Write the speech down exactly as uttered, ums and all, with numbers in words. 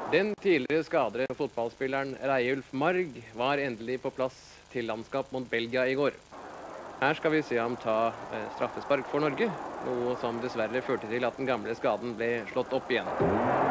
Den tidligere skadede fotballspilleren Reiulf Marg var endelig på plass til landskap mot Belgia i går. Her skal vi se ham ta eh, straffespark for Norge, noe som dessverre førte til at den gamle skaden ble slått opp igjen.